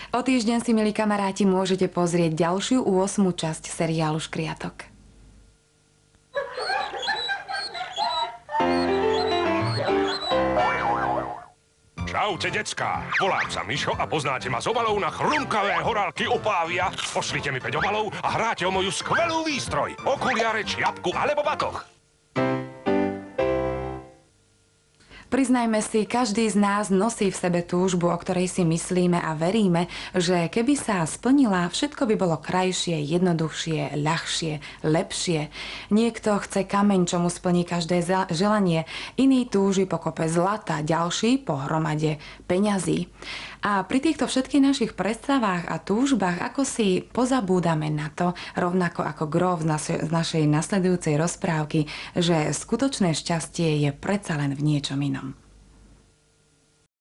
O týždeň si, milí kamaráti, môžete pozrieť ďalšiu 8. časť seriálu Škriatok. Čaute, decká. Volám sa Mišo a poznáte ma z obalov na chrumkavé horálky Opávia. Pošlite mi 5 obalov a hráte o moju skvelú výstroj. Okuliare, čiapku alebo batoh. Priznajme si, každý z nás nosí v sebe túžbu, o ktorej si myslíme a veríme, že keby sa splnila, všetko by bolo krajšie, jednoduchšie, ľahšie, lepšie. Niekto chce kameň, čo mu splní každé želanie, iný túži po kope zlata, ďalší po hromade peňazí. A pri týchto všetkých našich predstavách a túžbách ako si pozabúdame na to, rovnako ako gro z našej nasledujúcej rozprávky, že skutočné šťastie je predsa len v niečom inom.